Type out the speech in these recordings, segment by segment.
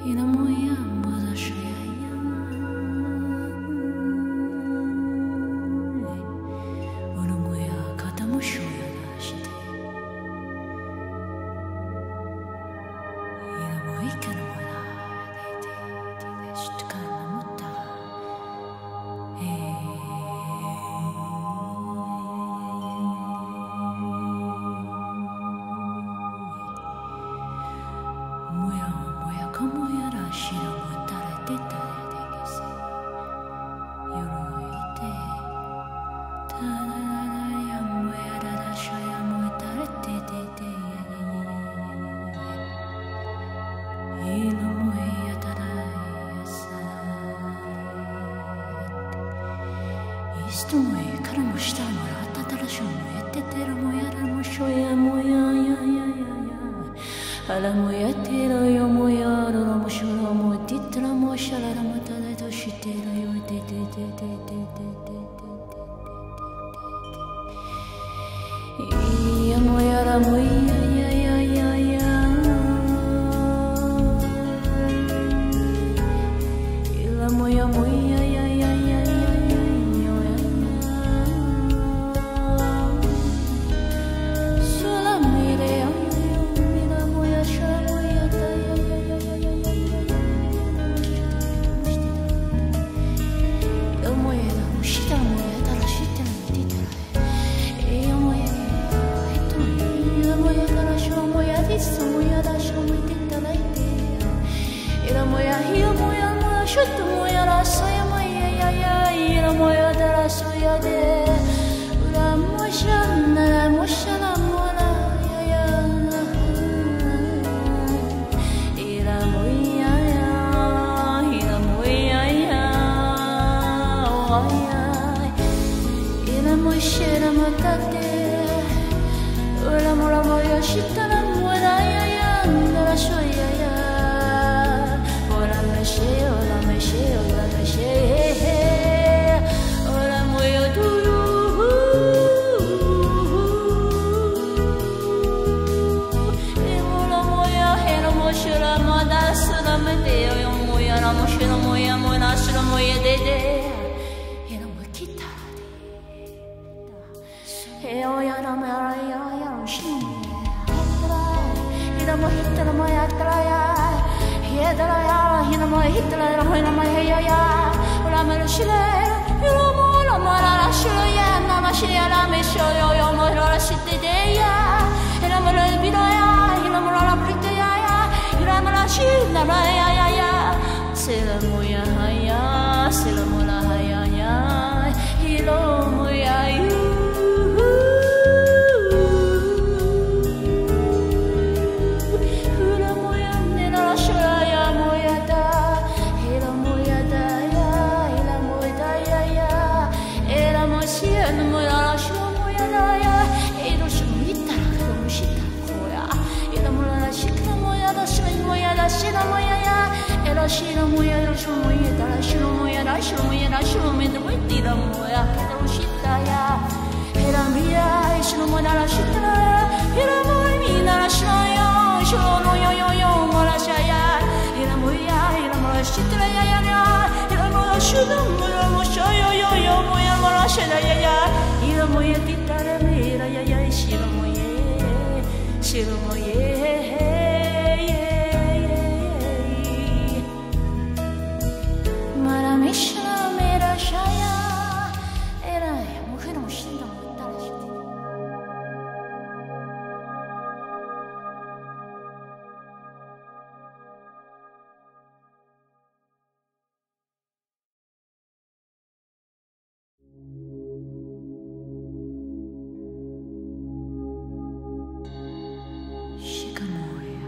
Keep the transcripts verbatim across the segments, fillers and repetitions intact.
しかも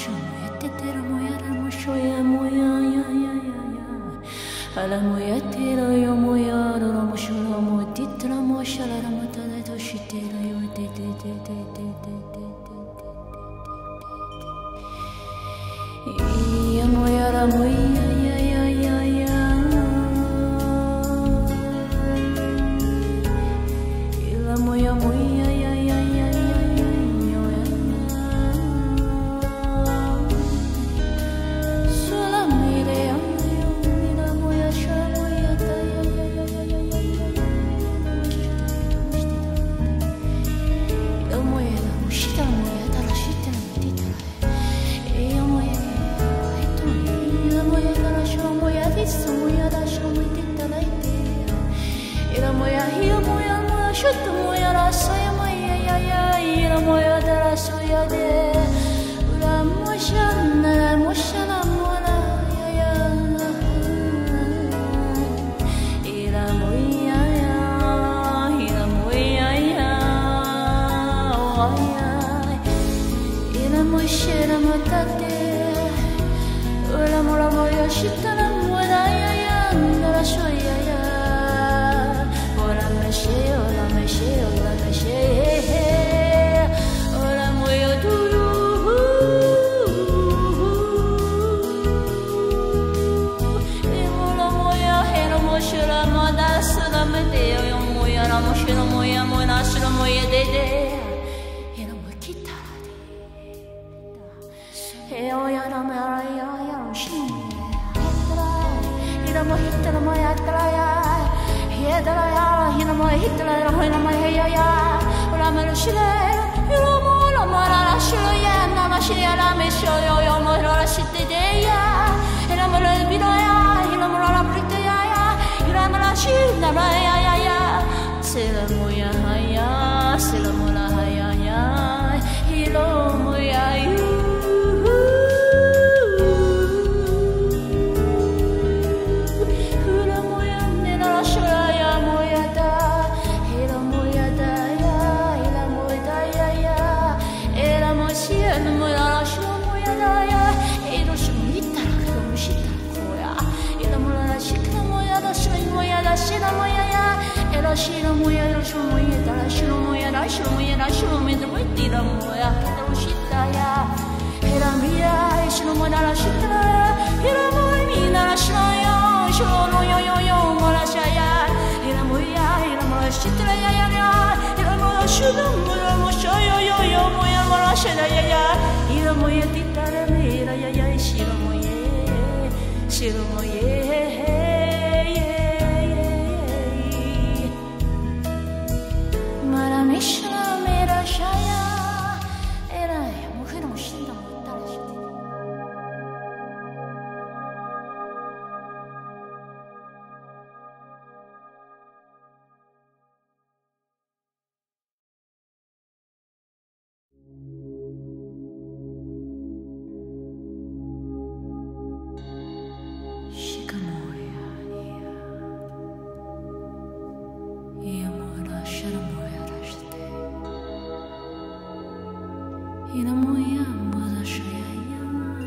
しょもやっててらもやらもしょやもやややややあらもやってらよもやららもしょらもてったらもしゃららもただとしてらよてててててていやもやらもいやややややいらもやもいやややややちょっともやらさやまやややいらもやだらそやでうらもしゃならもしゃなもらややいらもややいらもややわやいらもしゃらもたてうらもらもやしたらもらややならそややShe, ola me she, ola me she, ola mo yo duru. Imola mo ya hero mo shura mo da sura me de yo mo ya ra mo shura mo ya mo na shura mo ya de de. Hero mo kita de. He o ya ra me ra ya ya shi. Hero mo hita mo ya tra ya.Hidra hina mo hidra hina mo ya ya ora me lo shile yo mo lo mo la shilo ya na ma shi ya la me sho yo yo mo lo la shite de ya ina mo lo bi do ya ina mo la prite ya ya ina mo la shi na la ya ya ya se la mo ya ha ya se la mo la ha ya ya hilo mo ya yu Shira moya ya, era shira moya, era shira moya, era shira moya, era shira moya, era shira moya, era shira moya, era shita ya, era mia, shira moya, era shita ya, era moya, era shira ya, shira moya, yo yo, moya shaya, era moya, era moya, shita ya ya ya, era moya, shira moya, moya yo yo yo, moya, moya shaya ya ya, era moya, tita ya, era ya ya, shira moya, shira moya.Mishra mera shaya era mujer no shinda mutara shite shikamoya ya mora shara moya Ina moya moda shaya ya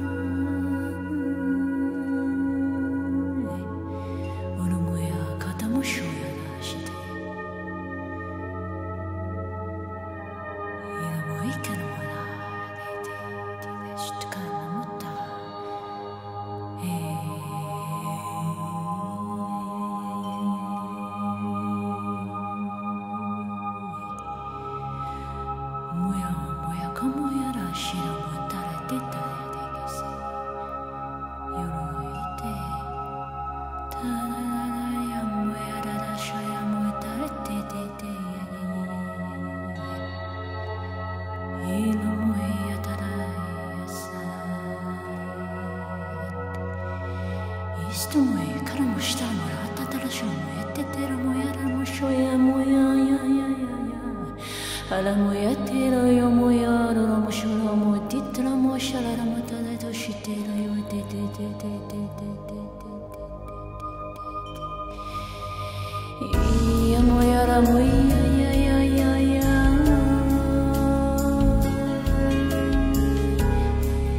Ura moya kata mo shoya na shite Ina moya ika no moda de de de shituka na mutta Moya.Como era shira motara teta de que se yoroite tarara ya moya da shaya motara tete te ino moya tara yasa isto moya kara mo shita mo ratta tara sho moya tete ra moya ra mo shoya moya ya ya ya ya.Ala moya tera yo moya ra ra mo shura mo titra mo shara ra mo ta da to shite ra yo te te te te te te te ya moya ra mo ya ya ya ya ya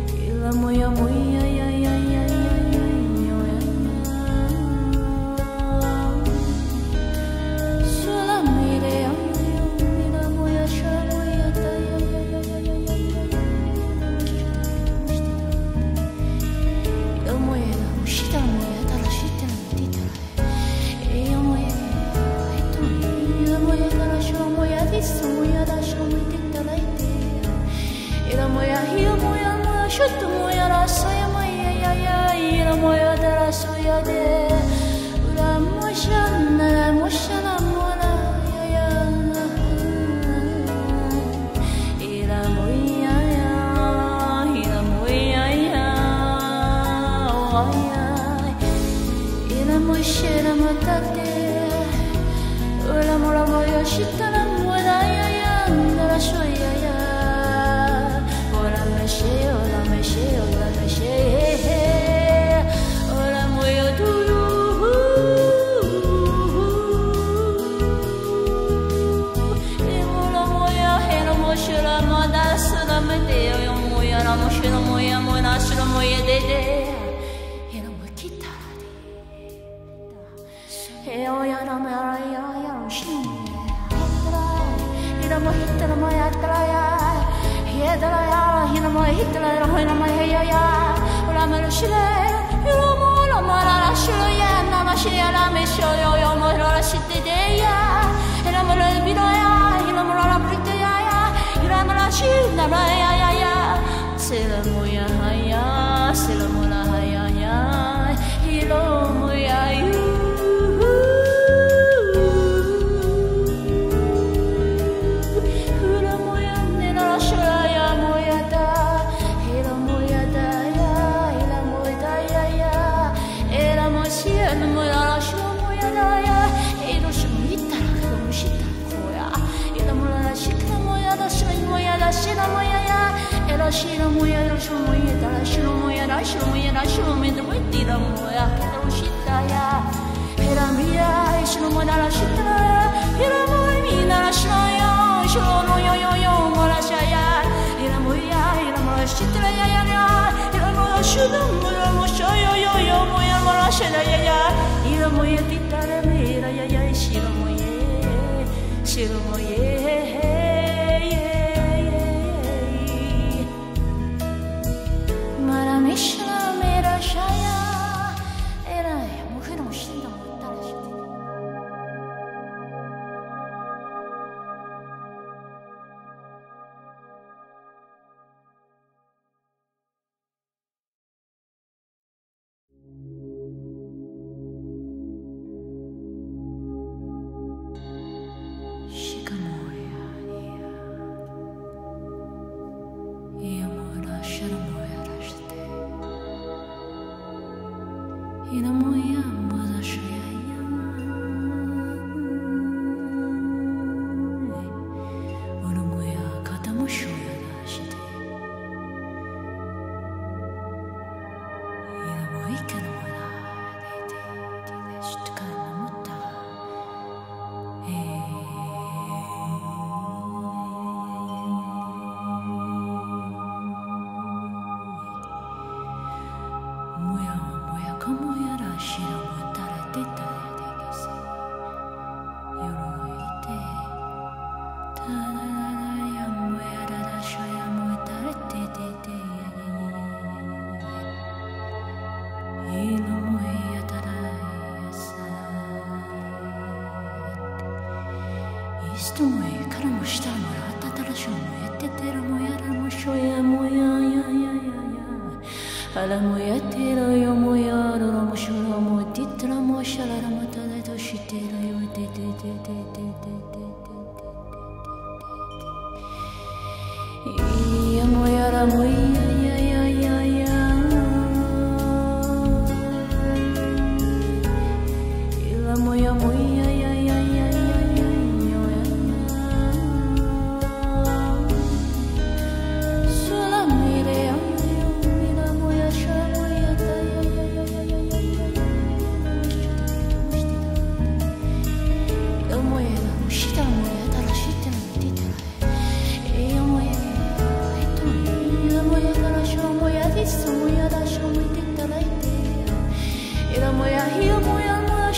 Moya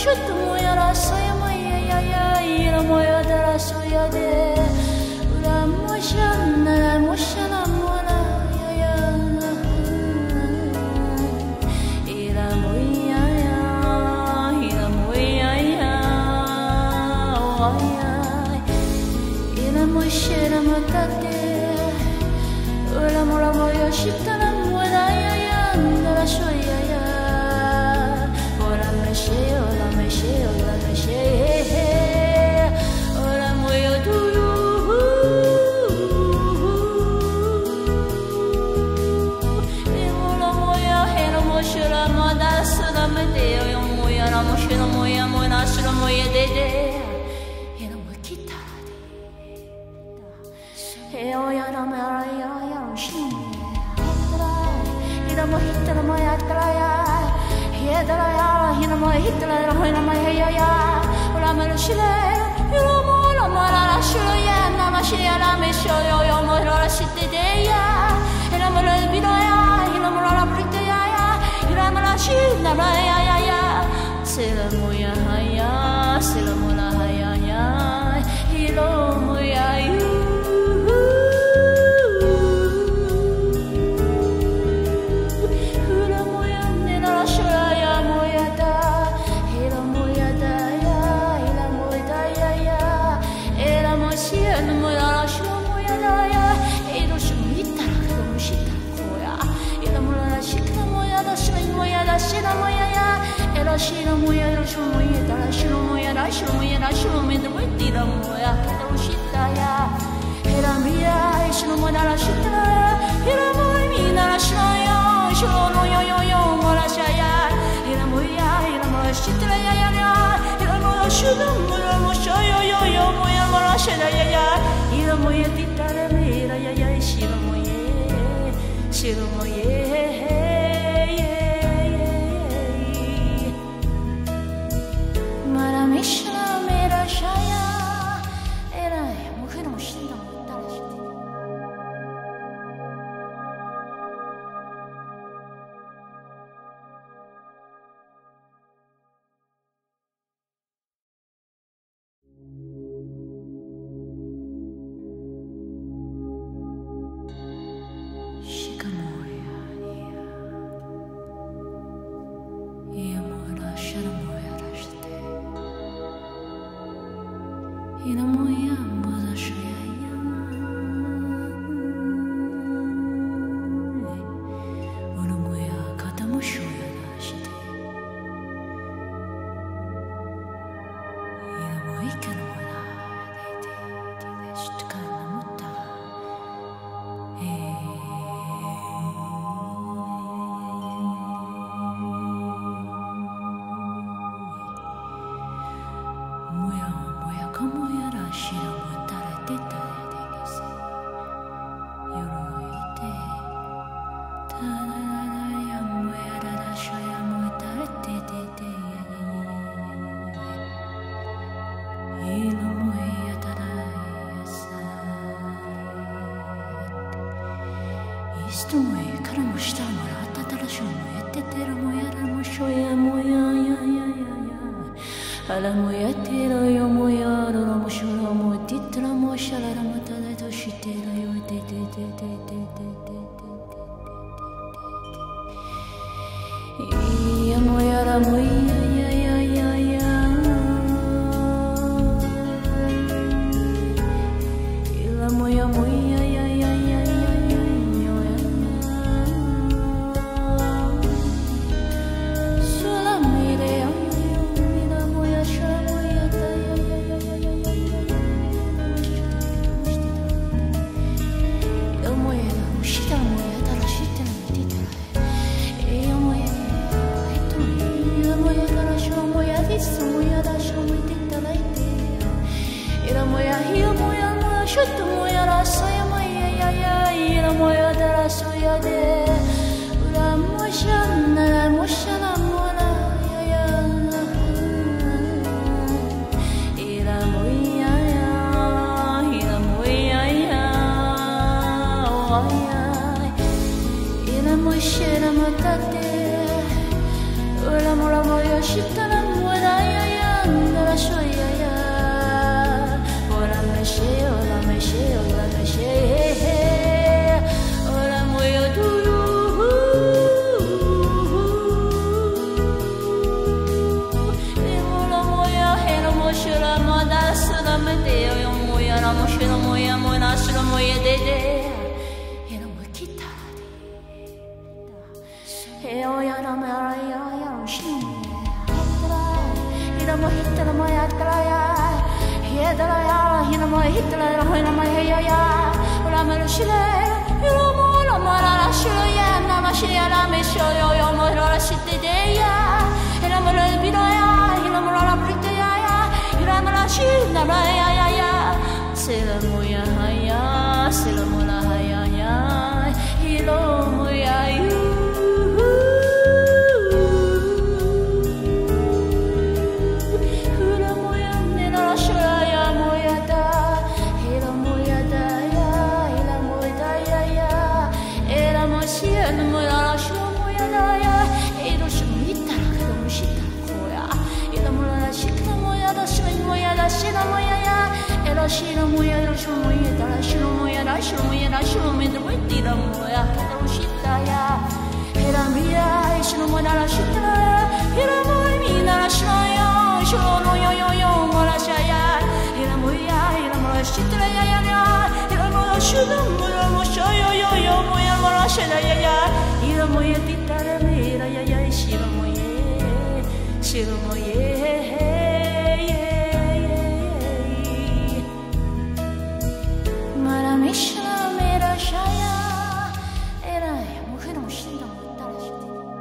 Shut moya la soya moya ya ya ila moya da la soya de ula mosha na la mosha la mola ya ya ila moya ya ila moya ya ya ila mosha la matate ula mola moya shita la mola ya ya da la soya ya ora me she ora me she ora me she ora moyo duru e mola moya hera moshura mada sura me de yo moya la moshura moya moya sura moya de de hera mo kitade e oya na me ara ya ya shi hera mo hitara moya tra ya Hidra ya, hina mo hidra ya, hina mo ya ya. Ula mo shile, ula mo la mo la shilo ya, na ma shi ya la me sho yo yo mo la shite de ya. Hina mo la bino ya, hina mo la prite ya ya. Hina mo la shi na ma ya ya ya. Sela mo ya ha ya, sela mo la ha ya ya. Hilo mo ya yu. Shira moya ya, ela shira moya, ela shira moya, ela shira moya, ela shira moya, ela shira moya, ela shira moya, ela shita ya, ela mia, shira moya, ela shita ya, ela moya, mina, ela shira ya, shira moya, yo yo, moya shaya, ela moya, ela moya shita ya ya ya, ela moya shira moya, moya yo yo yo, moya moya shira ya ya, ela moya tita ya mira ya ya, shira moya, shira moya. Mishna mera shaya era mujer no shinda mutala shikamoya ya mora sharamoya Ina moya moza shoya ya Ora moya kata mo shoya na shite Ina moya kana moya de de de shtuka na mutta Moya moya kamo ya ra shira mo tara te ta de ke se yoroi te ta da da da ya moya ra ra shoya mo tara te te te ya ya ya ina moya tara ya sa isto moya kara mo shita mo ra ta tara sho mo ya te te ra moya ra mo shoya moya ya ya ya ya Ala moya tira yo moya ro mo shura mo titra mo shala mo ta da to shitera yo te te te te te te te te ya moya ra moya ya ya ya ya ila moya moya ya ya ya ya ya sola mire Shut moya la soya moya ya ya ila moya da la soya de ula mosha na la mosha la mola ya ya ila moya ya ila moya ya ya ila mosha la matate ula mola moya shita la mola ya la shoya ya ora me she ora me she ora me she ora moya du e ora moya he la mo shira ma da sura me de yo moya la mo shira moya mo na shira moya de de e la mo kita e o ya na me ara ya ya shi Hina mo hitala mo ya tala ya Hiedala ya Hina mo hitala ya Hina mo ya ya Ula me lo shile Hilo mo la mo la la shilo ya Na ma shi ya la me sho yo yo mo lo la shite de ya Hina mo lo bino ya Hina mo lo la brite ya ya Hina mo la shi na la ya ya ya Sela mo ya ha ya Sela mo la ha ya ya Hilo mo ya yu Shina moya ya, ela shina moya, ela shina moya, ela shina moya, ela shina moya, ela shina moya, ela shina moya, ela shina ya, ela mia, shina moya, ela shina ya, ela moya, mina, ela shina ya, shina moya, yo yo, moya shaya, ela moya, ela moya, shina ya ya ya, ela moya, shina moya, moya yo yo yo, moya, moya shina ya ya, ela moya, tita la mira ya ya, shina moya, shina moya. Mishna mera shaya era mujer no shinda mutala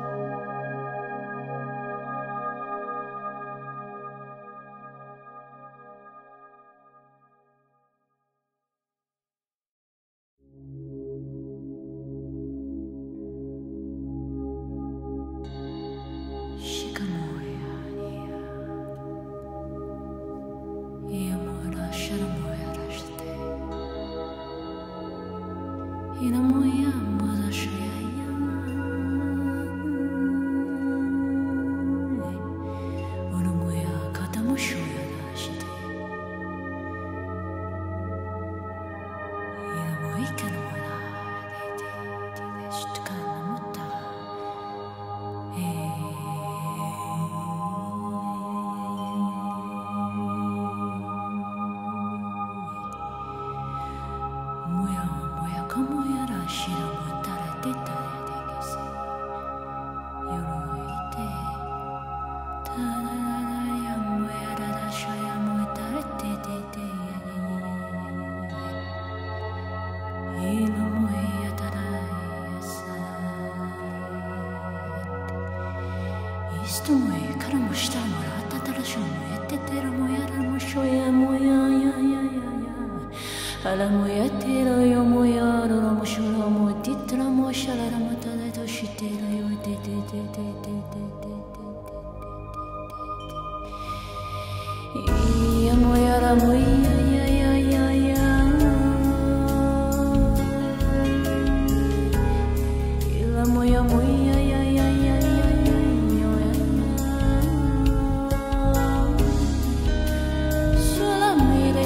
shikamoya ya mora sharamoya rashte Ina moya moda shaya ya Ora moya kata mo shoya da shite Ina moya kana moya de de de shtuka na mutta Moya moya kamo ya ra shira mo tara te tara de kese yoroi te tara ya moya ra ra shaya mo tara te te te ina moya tara ya sa isto moya kara mo shita mo ra ta tara sho mo ya te te ra moya ra mo shoya moya ya ya ya Ala moya tera yo moya ro mo shura mo titra mo shala ra mo ta to shitera yo te te te te te te te ya moya ra moya ya ya ya ya ila moya moya ya ya ya ya ya sola mire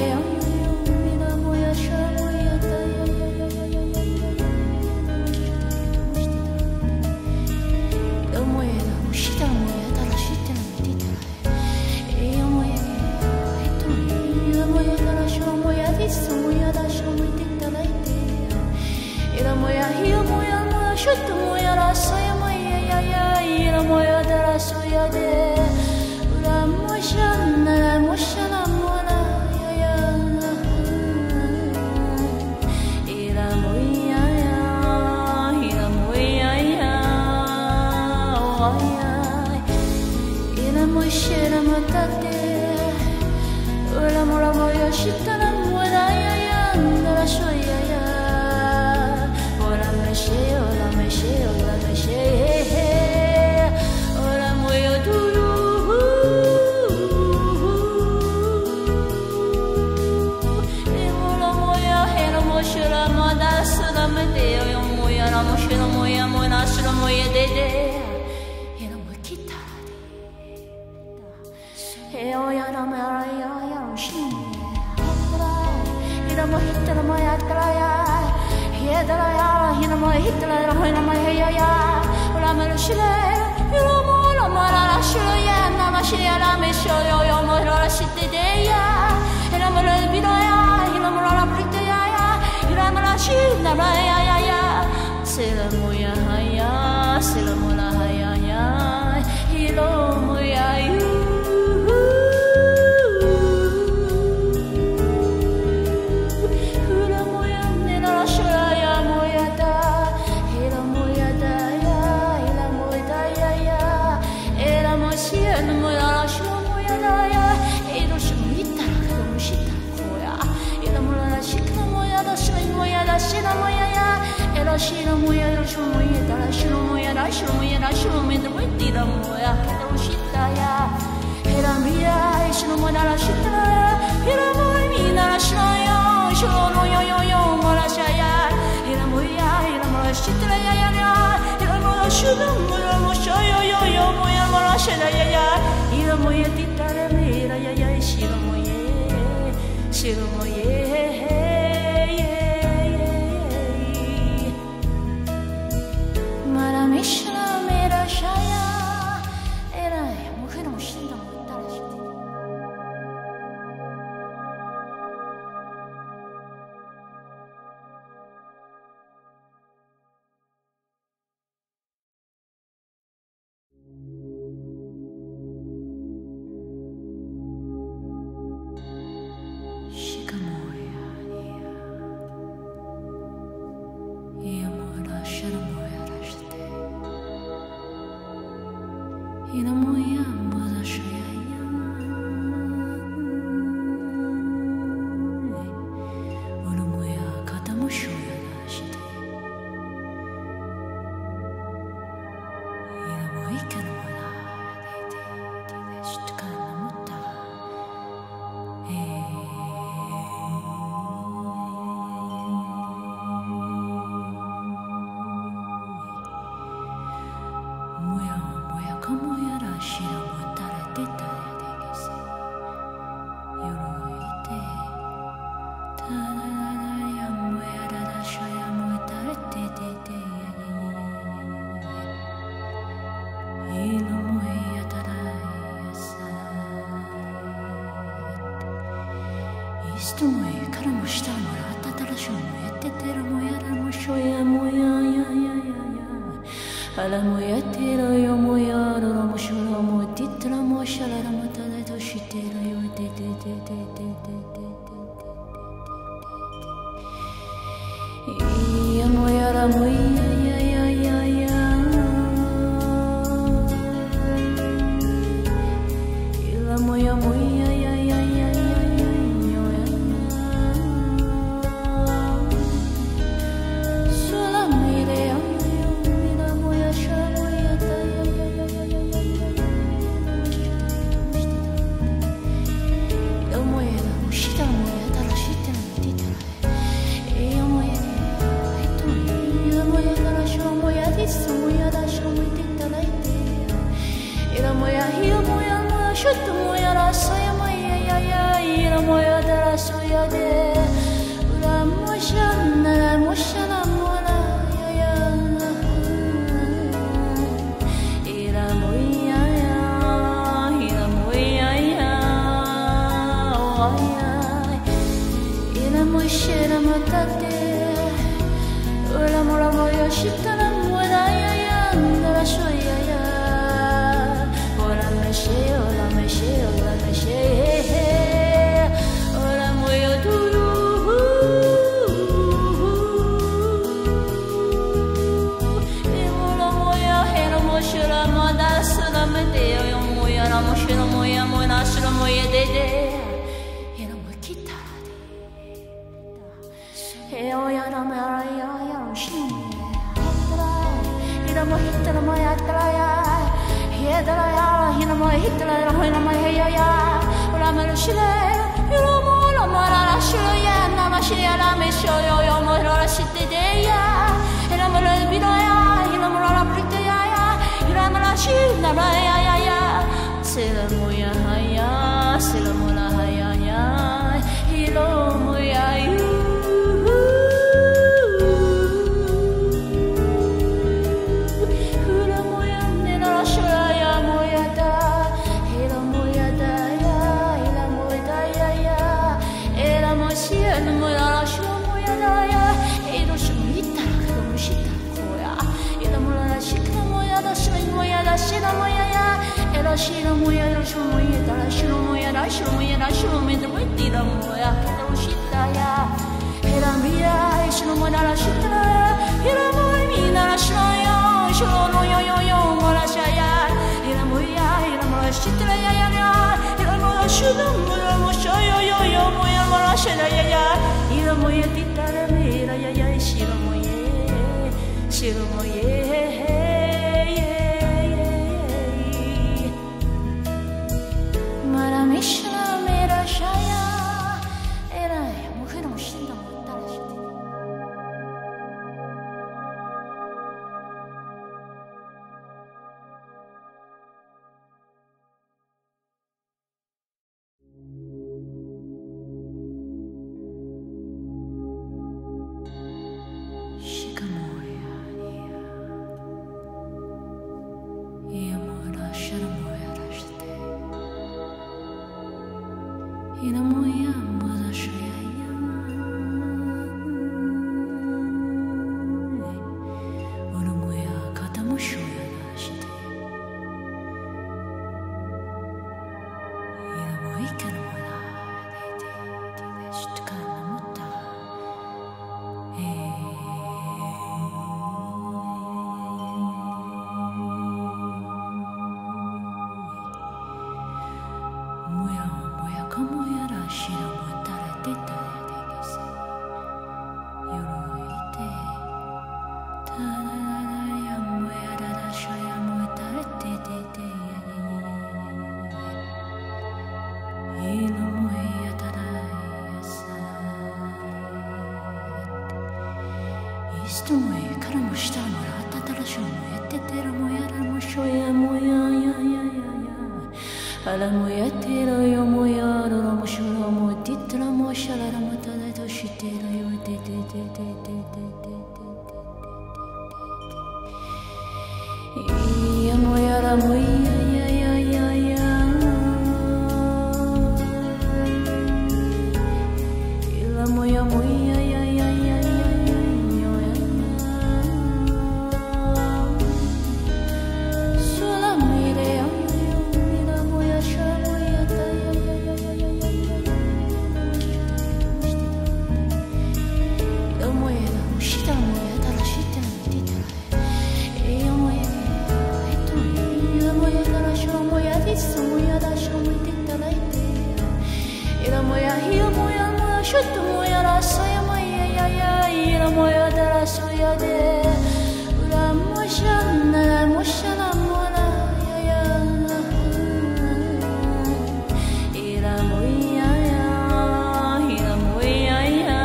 Shita moya, tara shita, tita, e moya, eto, ila moya. Hedalaya, Hinamo, Hitler, Hinamaya, Ulamel Shile, Yumo, Lamara, Shia, Namashia, Misho, Yomora, Shitidea, Hinamara, Vidaya, Hinamara, Britia, Hilamara, Shinamaya, Silamuya, Haya, Silamula, Haya, Hilomuya, you. Shino moya, shino moya, dara shino moya, dara shino moya, dara shino moya, the way dira moya, kata ushita ya. Hera miya, shino moya, dara shita ya. Hera moya, mi dara shino yo, shino no yo yo yo, mora shaya. Hera moya, hera moya, shita ya ya ya. Hera moya, shino moya, moya yo yo yo, moya mora shaya ya ya. Hera moya, tita ya mira ya ya, shino moya, shino moya. Mishra mera shaya, era mujer no shinda mutara. Shikamoya, yeah, mora shiramoya. Ina moya boza shaya, ulu moya kata mo shoya na shite. Ina moya kana moya de de de shtuka na mutta. Moya moya kamo ya ra shira mutara teta ya de gese. Yoroite ta la la la ya moya ra ra shaya mutara te te te ya ya ya. Ilo moya tara ya sa. Isto moya kara mo shita mo ra tatara sho moya te te ra moya ra mo shoya moya ya ya ya ya. Ala moya tera yo moya ro mo shura mo titra mo shala ra mo tada to shitera yo te te te te te te te te ya moya ra moya ya ya ya ya ila moya moya ya ya ya ya ya sola mire ya moya hiya moya moya shut moya rasa ya moya ya ya ira moya dara soya de ura mosha na mosha na mola ya ya ira moya ya ira moya ya oh ya ira mosha na matate ura mola moya shita na mola ya ya dara soya ya ora meshe ora meshe ora meshe ora moyo duru imola moya hera moshira moda sura mete yo moya na moshira moya moya sura moya de de hera mo kitara de he oya na mara ya ya shin hera mo hitara moya tra ya Hedalaya, Hinamo, Hitler, Hinamaya, Ulamel Shile, Yumo, Lamara, Shia, Namashia, Misho, Yomora, Shitidea, Hinamala, Vidaya, Hinamara, Britia, Hilamala, Shinamaya, Silamuya, Haya, Silamula, Haya, Hilomuya, you. la shira moya la shiro moya da la shiro moya la shiro moya la shiro moya da moya tira moya kata ushita ya era mia shiro moya la shita era moya mina la shiro yo shiro no yo yo yo moya shaya era moya era moya shita ya ya ya era moya shiro moya moya yo yo yo moya moya shaya ya ya era moya tita la mira ya ya shiro moya shiro moya Mishra mera shaya era mujer no shinda mutara shite shikamoya ya mora sharamoya rashite Ina moya moda shoya ya Ora moya kata mo shoya na shite Ina moya kana moya de de de shtuka na mutta Moya moya kamo yara shira mo tara teta de kese yoroi te tara ya moya rara shaya mo tara te te te ino moya tara yasa isto moya kara mo shita mo rata tara sho moya te tera moya rara mo shoya moya ya ya ya ya Ala moya tera yo moya rara mo shura mo titra mo shala mo tada to shitera yo te te te te te te te te ya moya ra moya ya ya ya ya ila moya moya ya ya ya ya ya sola mire ya Ira moya hiya moya moya shut moya rasa ya moya ya ya ira moya darasa ya de ura moya na moya na moya ya ya ira moya ya ira moya ya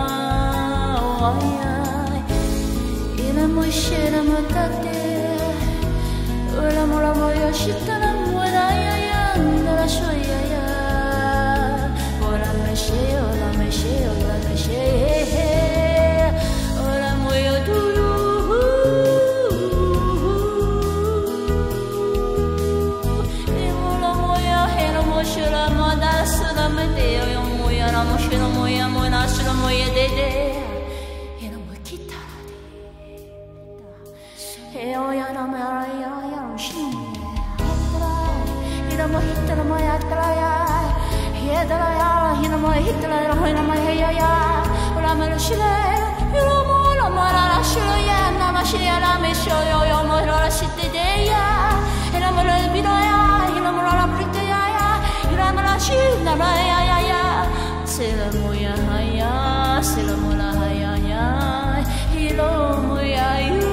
ya ira moya na matate ura moya moya shita na moya ya ya darasa ya ya Ora meshe, ora meshe, ora meshe, ora moyo duru. Imola moya, hera moshura moda sura medeo yo moya na moshura moya moya sura moya dede. Hera mokita. He oya na mera ya ya shin. Hera mohita na moya traya. Hidra ya, hina mo hidra ya, hina mo heya ya, ula me lo shile, ula mo la mo la la shilo ya, na ma shile la me sho yo yo mo la la shite de ya, hina mo la bino ya, hina mo la la brite ya ya, hina mo la shil na la ya ya ya, sila mo ya ya, sila mo la ya ya, hilo mo ya you.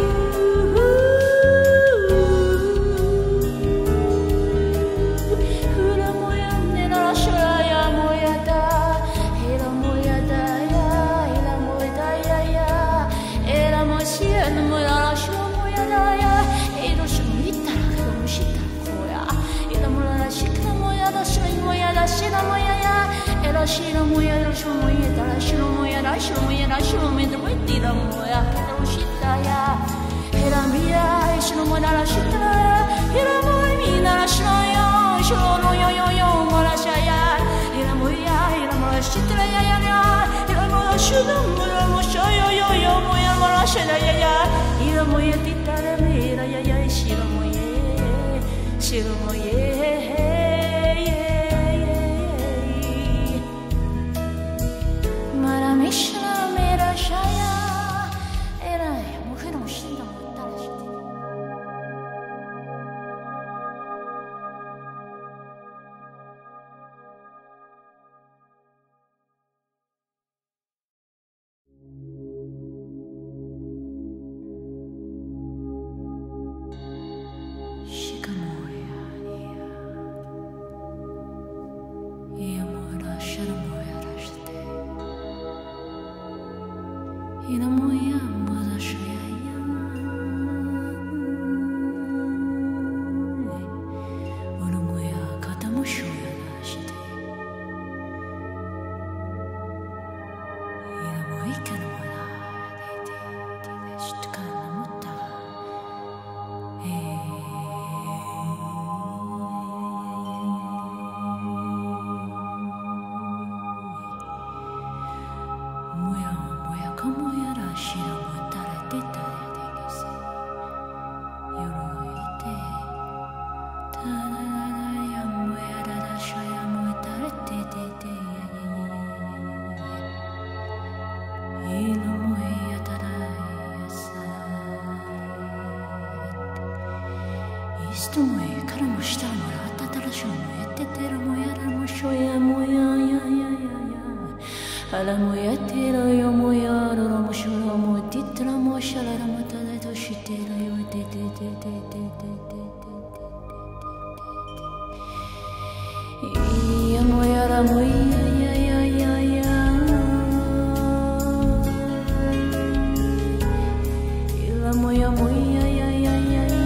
Shira moya ya, era shira moya, era shira moya, era shira moya, era shira moya, era shira moya, era moya tira moya, kata ushita ya, era mia, shira moya, era shita, era moya mina, era shira yo, shira no yo yo yo, moya shaya, era moya, era moya shita ya ya ya, era moya shira moya, moya yo yo yo, moya moya shaya ya ya, era moya tita ya mira ya ya, shira moya, shira moya. Isto moje, cara mostrar mora, tatara shomoye, tetera moya, ramo shoya moya, ya ya ya ya. Ala moya tera yo moya, ramo shora mo, titra mo shala ramo tada to shitera yo, te te te te te te te te. Ya moya ramo ya ya ya ya ya. Ila moya moya ya ya ya ya.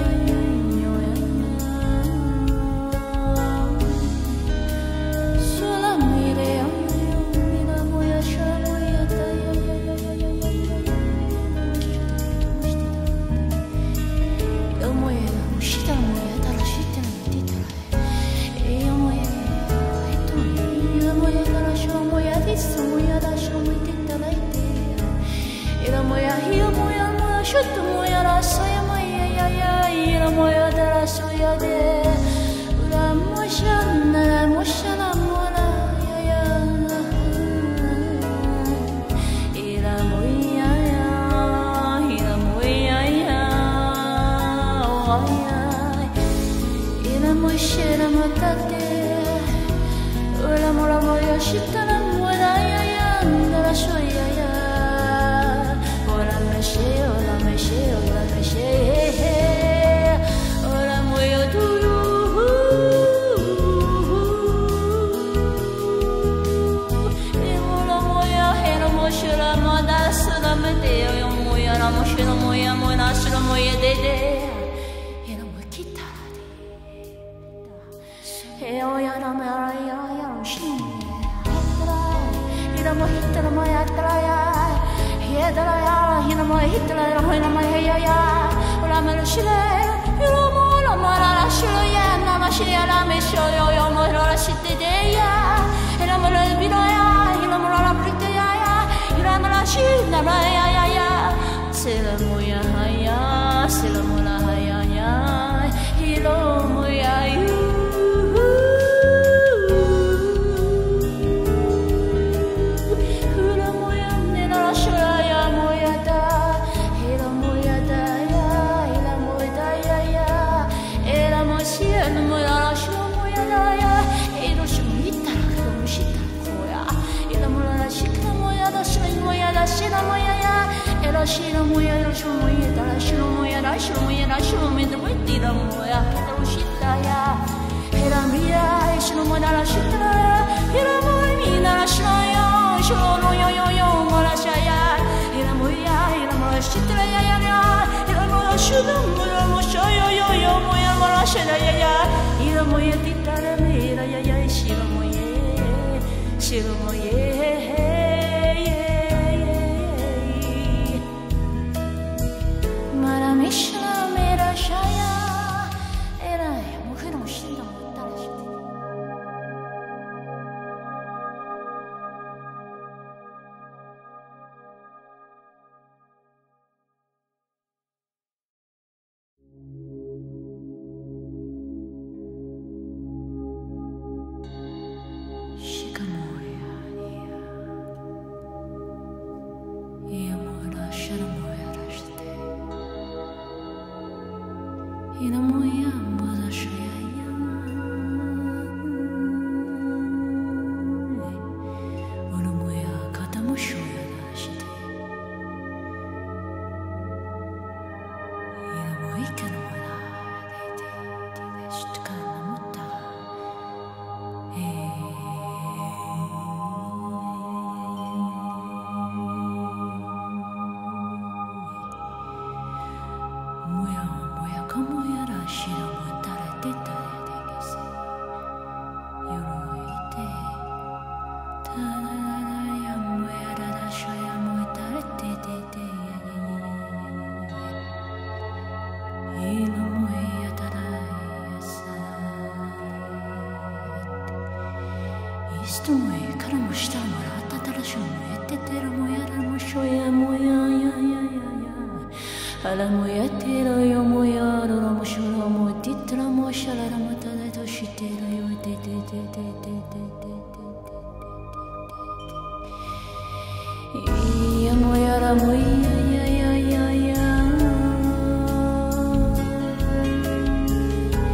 Shut moya la soya moya ya ya ila moya da la soya de la mosha na la mosha la mola ya ya ila moya ya ila moya ya oh ya ila mosha la matate la mola moya shita la mola ya ya da la soya ya ora me she ora me she ora me she ora moyo duru e mola moya hera moshira mada sura me de yo moya la moshira moya moya sura moya de de hera mo kitara de e o ya na me ara ya ya shin hera mo hitara moya tra ya Hidra ya, hina mo hidra ya, hina mo ya ya. Ora me lo shile, ilo mo la mara la shilo ya, na ma shi ya la me sho yo yo mo la shite de ya. Ina mo la bino ya, ina mo la prite ya ya, ina mo la shi na ma ya ya ya. Sela mo ya ha ya, sela mo la ha ya ya, ilo mo ya yu. Shira moya ya, ela shira moya, ela shira moya, ela shira moya, ela shira moya, ela shira moya, ela shira moya, ela shira ya, ela mia, shira moya, ela shira ya, ela moya, ela shira ya, shira moya yo yo, moya shaya, ela moya, ela moya shira ya ya ya, ela moya shira moya, moya yo yo yo, moya moya shira ya ya, ela moya titara me, ela ya ya, shira moya, shira moya. Mara mishna mera shaya era mujer no shinda mutara shikamoya ya mora sharamoya rashte ina moya boda shaya ya ora moya kata mo shoya na shite ina moya kana mora de de de shtka na mutta moya moya kamo ya ra shira mo tara te tara de que se yoroi te tara ra ya moya ra ra shaya mo tara te te te ya ya ya ila moya tara ya sa isto moya kara mo shita mo ra tatara sho mo te te ra moya ra mo shoya moya ya ya ya ya ala moya tera yo moya ra mo shora mo titra mo shala ra mo tada to shitera yo te te te te te te te te ya moya ra moya ya ya ya ya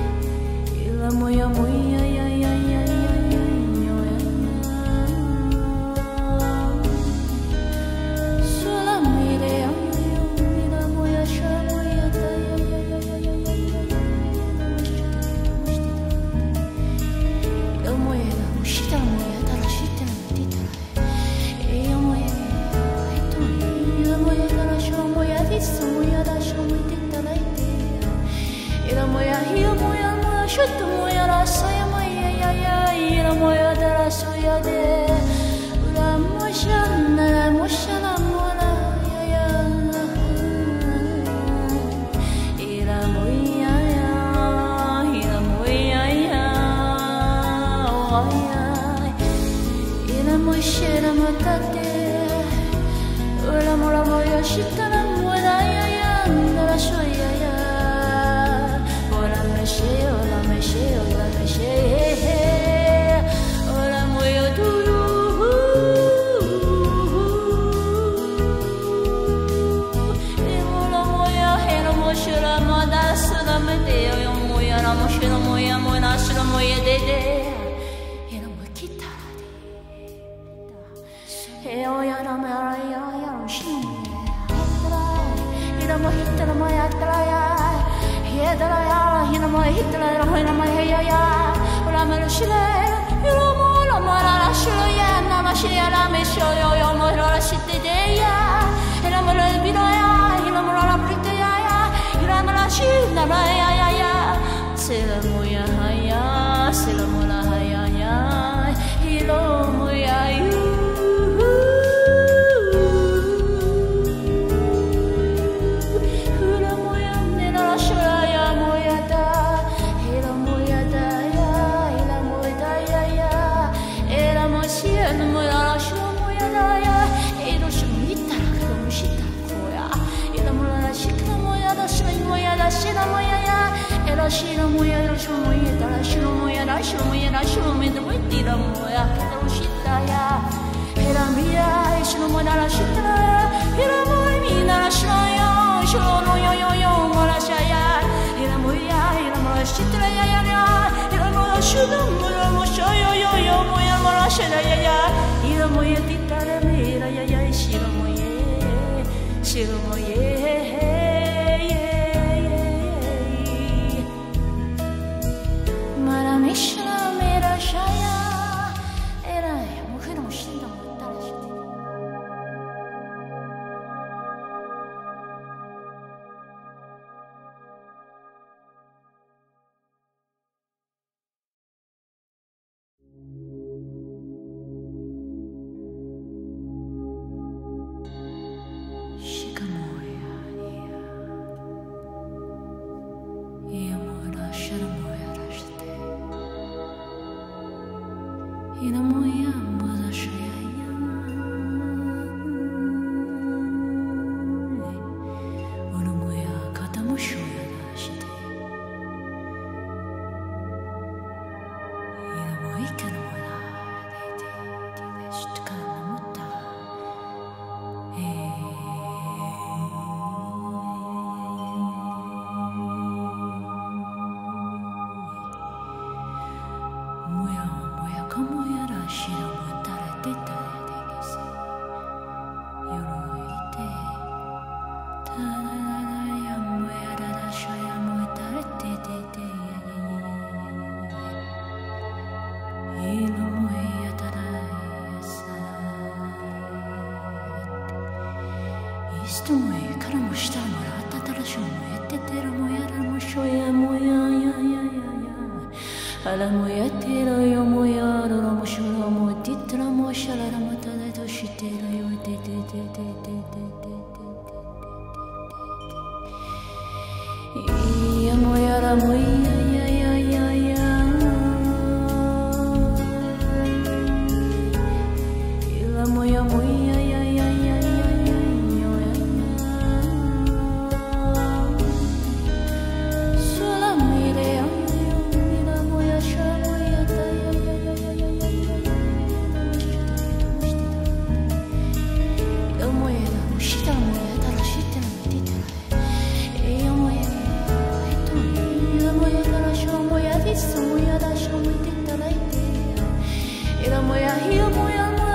Soy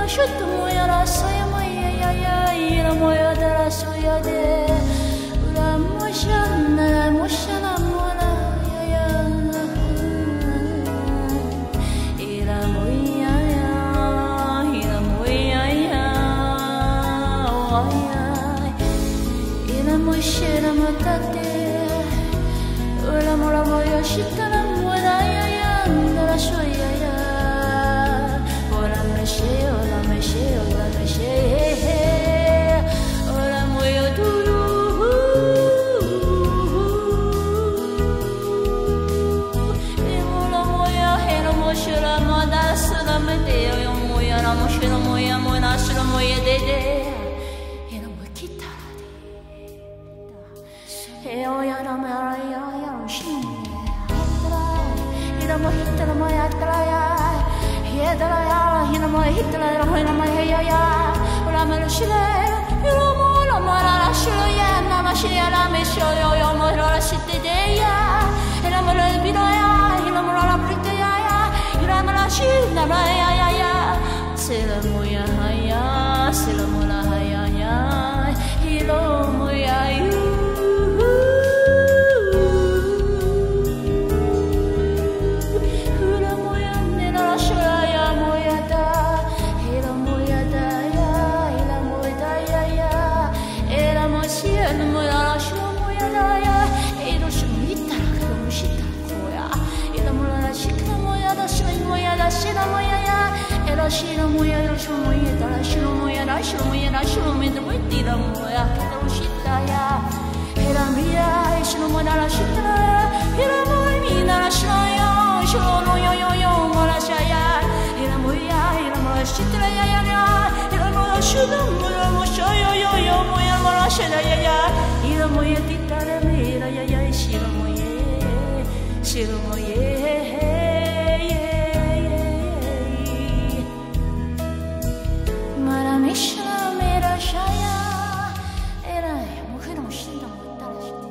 شط مويا راسيا مويا يا يا إلى مويا دراسويا دي ولا مشنا مشنا مولا يا يا إلى مويا يا إلى مويا يا ويا إلى مشنا متاتي ولا مولا مويا شتنا مولا يا يا دراسويا يا ولا مشي ولا مشي ولا مشي ولا مويا دورو ولا مويا هنا مشرا ما داسنا مديو يوم مويا نا مشرا مويا مونا شرا مويا ديدي هنا مكيتا هي ويا نا مرا يا يا وشين هنا مهتلا ما يتلا يا هيدلا يا هنا ما هيدلا يا هنا ما هي يا ولا ملشلا يلا مولا مولا لا شلو يا نما شيا لا مشو يو يو مولا لا شتدي يا هنا مولا بينا يا هنا مولا لا بريتا يا يا هنا مولا شينا لا يا يا يا سلامو يا هيا سلامو لا هيا يا هيلو مويا يو Shira moya ya, ela shira moya, ela shira moya, ela shira moya, ela shira moya, ela shira moya, ela shira moya, ela shita ya, ela mia, shira moya, ela shita ya, ela moya, mina, ela shira ya, shira moya, yo yo, moya shaya, ela moya, ela moya shita ya ya ya, ela moya shira moya, moya yo yo yo, moya moya shaya ya ya, ela moya tita ya mira ya ya, shira moya, shira moya. Mishra mera shaya era mujer no shinda mutara shite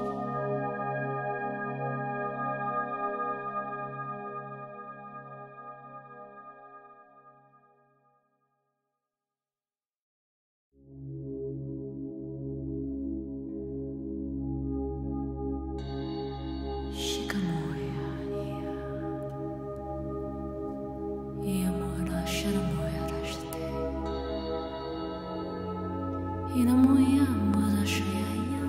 shikamoya ya mora sharamoya rashte Ina moya boda shaya ya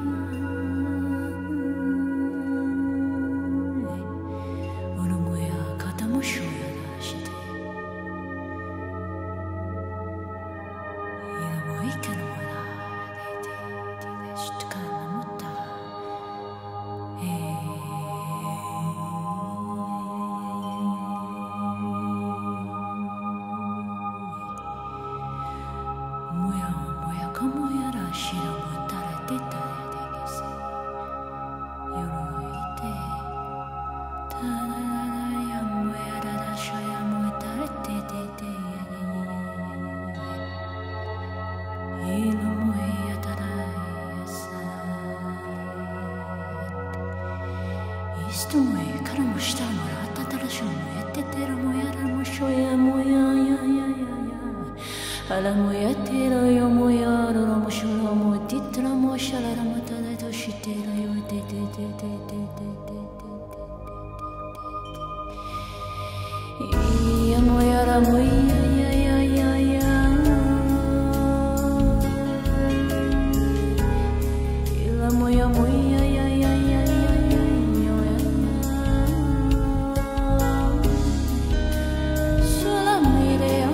Ora moya kata mo shoya da shite Ina moya kana moda de de de shtka na mutta Moya moya kamo ya ra shira mutara teta de gese Yoroite ta la la la ya moya ra ra shaya mutara te te te Ilo moya tara ya sa Isto moya kara mo shita mo ra ta tara sho moya te te ra moya ra mo shoya moya ya ya ya ya Ala moya tera yo moya ro mo shura mo titra mo shala ra mo ta da to shitera yo te te te te te te te Ya moya ra moya ya ya ya ya Ila moya moya ya ya ya ya ya Sola mire ya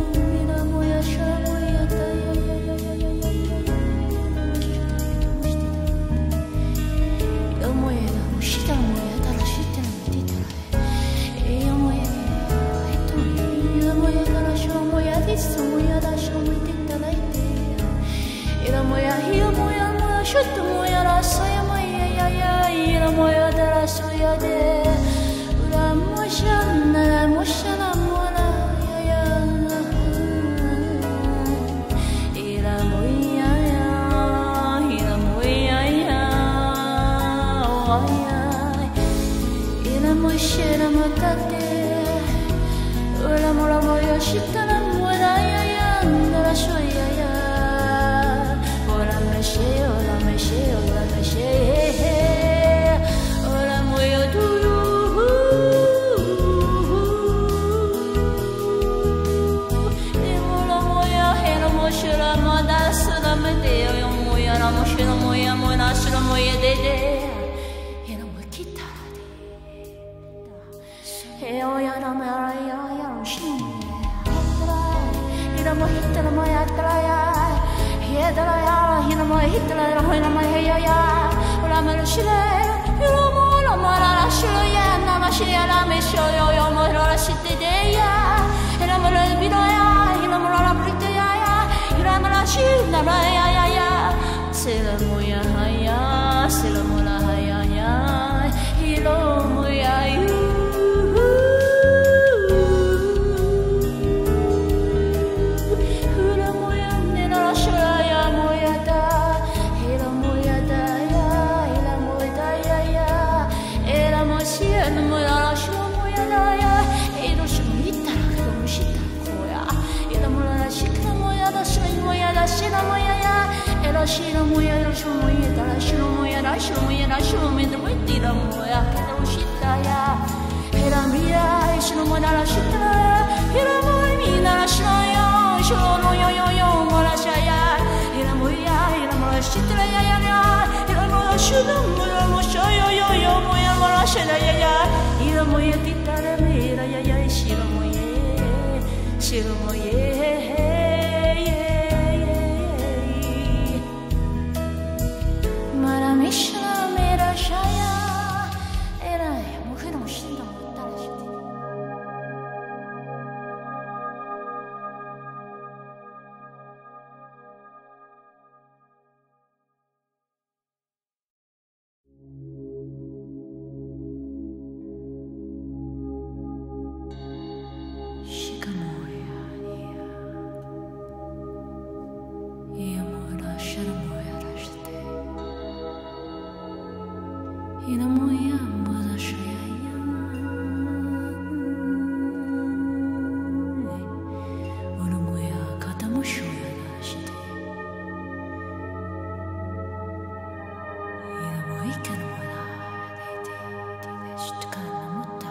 Shut moya rasaya moya ya ya ila moya darasuya de ula moshana moshana mola ya ya ila moya ya ila moya ya ya ila moshana matate ula mola moya shitana mola ya ya shoya ora me she ora me she ora me she ora moyo duru ora moya hera moshura moda sura me de yo moya na moshura moya moya sura moya de de hera mo kitara de he oya na me ara ya ya shin hira mo hitara mo ya tra ya hira ya hira mo hitara ra hira mo he ya ya ora me shire hira mo la mo la shiro ya na ma shi ya la me sho yo yo mo ra shite de ya hira mo la biro ya hira mo la brite ya ya hira mo la shi na ra ya ya ya sela mo ya ha ya sela mo la ha ya ya hiro mo ya yu shira moya ya ela shira moya ela shira moya da shira moya da shira moya da shira moya da tira moya kada ushita ya hera mia shira moya da shita hera moya mina shira ya shira moya yo yo moya shaya hera moya hera moya shita ya ya ya hera moya shira moya mo shaya yo yo moya moya shaya ya ya hera moya titara mera ya ya shira moya shira moya Mishra mera shaya era mujer no shinda mutara shite shikamoya ya mora sharamoya rashte ina moya moda shaya ora moya kata mo shoya da shite ina moya kana moya de de de shtka na mutta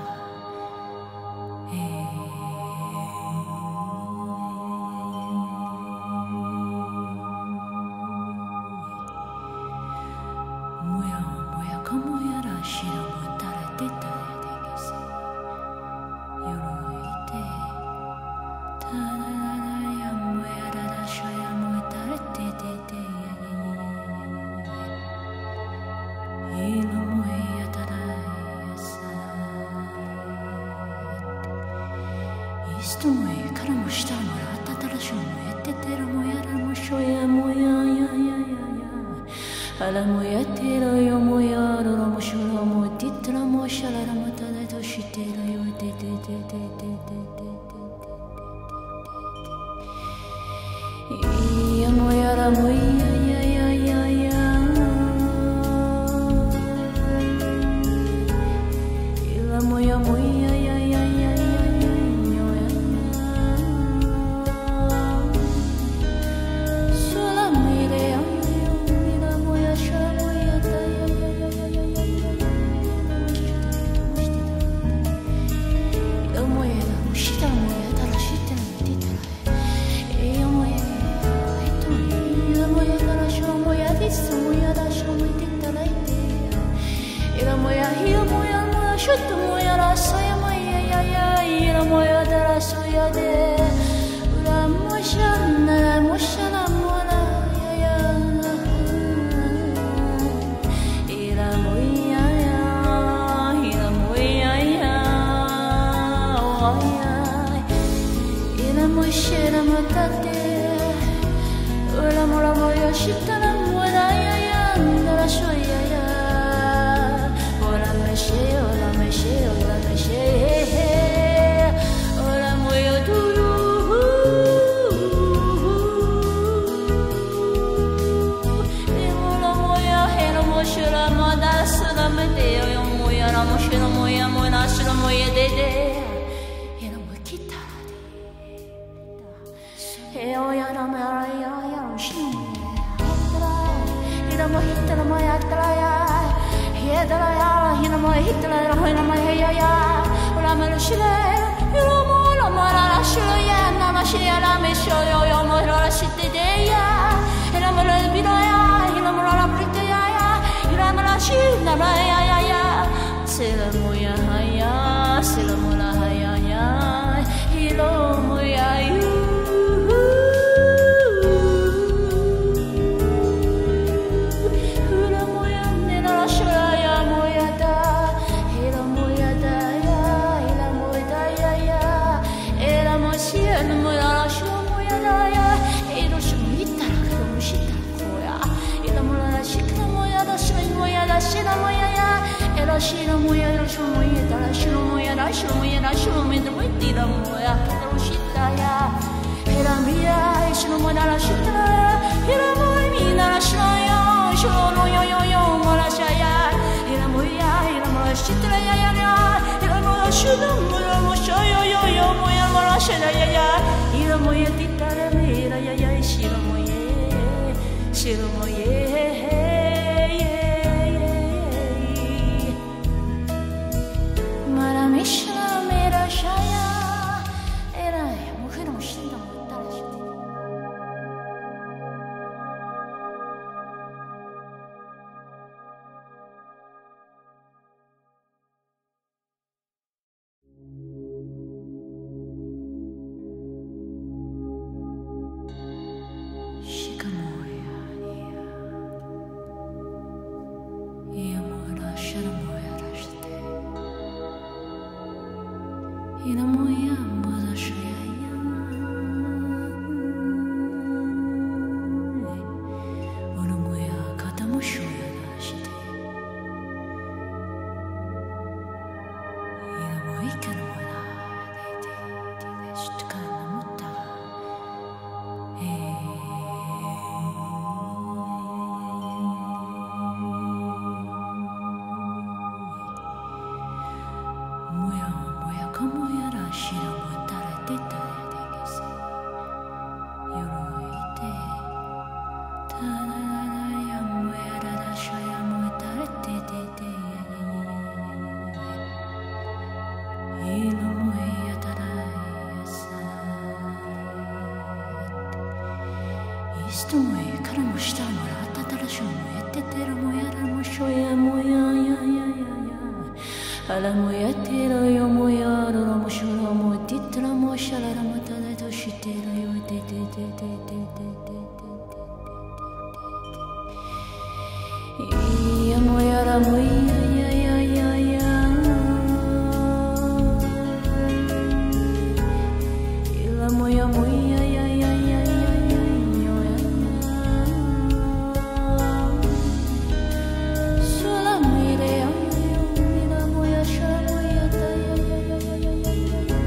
moya moya kamo shira mutara teta de kese yoroite ta la la ya moya da da shaya mutara tete te ila moya tada yasa isto moya kara mo shita mo ra ta ta ra sho moya tete ra moya ra mo shoya moya ya ya ya ya ala moya tera yo moya ro mo shura mo titra mo shala ra mo ta to shitera yo te te te te te te te ya moya ra moya ya ya ya ya ila moya moya ya ya ya ya ya sola mire ya ila moya shala moya ta ya ya ya ya ya ila moya da ushita moya ta ra shita tita ila moya eto ila moya ta ra sho moya disso moya da sho moya tita ra ite ila moya ila moya moya shutta moya ra saya moya ya ya ila moya da ra soya de ura moya na moya na moya ya ya ila moya ya ila moya ya oh ya ila moya ra matate ura moya moya shita na moya ya ya na ra soya ya ora me she ora me she ora me she ora moya duru ora moya hera moshura moda sura me de yo moya ra moshura moya moya sura moya de de hera mo kitara de He o ya na ma ya ya shi Hira mo hitala mo ya tala ya He tala ya hira mo hitala ya hira mo he ya ya Ula me lo shile Hira mo la ma la shile ya na ma shi ya la me sho yo yo mo la shite de ya Hira mo la bino ya hira mo la brite ya ya Hira mo la shi na la ya ya ya Sila mo ya ha ya Sila mo la ha ya ya Hilo mo ya yu Shira moya la shira moya da la shira moya la shira moya la shira moya da witi la moya kada ushita ya hera mia shira moya la shita hera moya mina la shira ya shira no yo yo yo moya shaya hera moya hera moya shita ya ya ya hera moya shira moya mo shaya yo yo moya moya shaya ya ya hera moya tita la mira ya ya shira moya shira moya Mishra mera shaya era mujer no shinda mutara shite Shikamoya ya mora sharamoya rashite Ina moya moza shaya Ora moya kata mo shoya da shite Ina moya kana moya de de de shtuka na mutta Moya moya kamo Shira mo tara te tara te kese Yoroi te Tara ra ya mo ya ra ra shaya mo tara te te te Ilo mo ya tara ya sa Isto mo ya kara mo shita mo ra ata tara sho mo ya te te ra mo ya ra mo sho ya mo ya ya ya ya ya Ala mo ya te ra yo mo ya ra ra mo sho ra mo titra mo shala ra mo tada to shite ra yo te te te te te te te te Ya mo ya ra mo ya ya ya ya ya Ila mo ya mo ya ya ya ya ya ya yo ya Sola mo ire ya Ila mo ya shala mo ya ta ya ya ya ya ya ya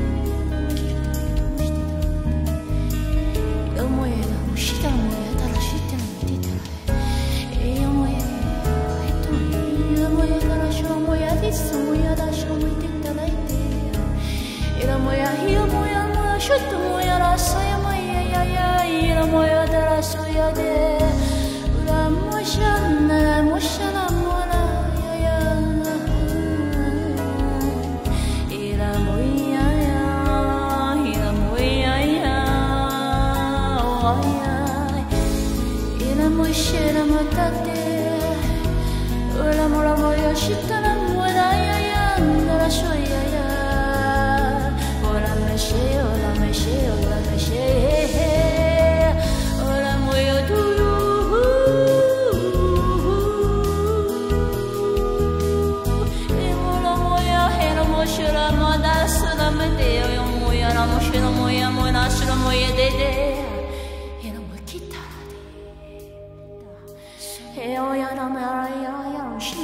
Ila mo ya da ushita mo ya ta la shite na mi tita Ila mo ya eto Ila mo ya da la sho mo ya disa mo ya da sho mo tita la ite Ila mo ya hiya mo ya mo ya shutta mo ya la sa ya mo ya ya ya Ila mo ya da la so ya de Ula mo sha na la mo sha la mo la ya ya Ila mo ya ya Ila mo ya ya Oh ya Ila mo shira mo tate Ula mo la mo ya shita la mo la ya ya Na la sho ya ya Ola me she ola me she ola me she Ola mo ya du Imo la mo ya he la mo shira mo da su la me de yo mo ya la mo shira mo ya mo na shira mo ya de de Ila mo kita He o ya na me ya ya ya shi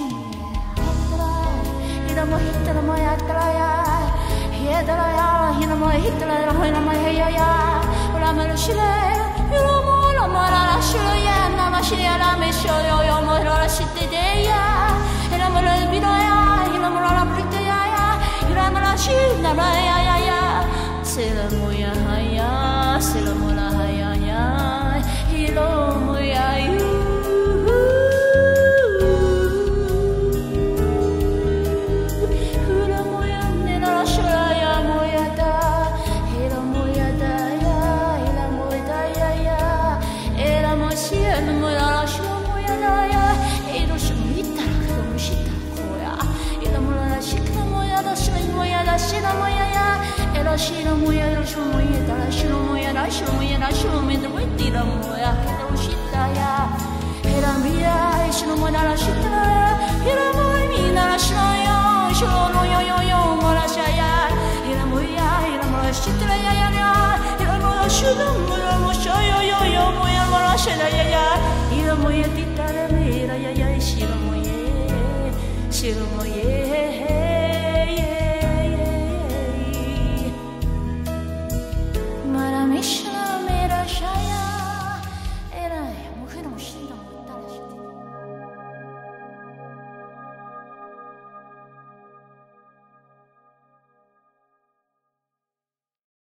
Ila mo hitala mo ya tala ya He tala ya hina mo hitala ya hina mo he ya ya Ula me lo shile Ila mo la mo la la shile ya na ma shi ya la me sho yo yo mo la shite de ya Ila mo la bino ya Ila mo la brite ya ya Ila mo la shi na la ya ya ya Sila mo ya ha ya Sila mo la ha ya la shira moya la shira moya la shira moya la shira moya la shira moya la weti la moya kata ushita ya hera mia shira moya la shita hera moya mina la shira yo shira no yo yo yo moya shaya hera moya hera moya shita ya ya ya hera moya shira moya moya yo yo yo moya moya shaya ya ya hera moya tita la mira ya ya shira moya shira moya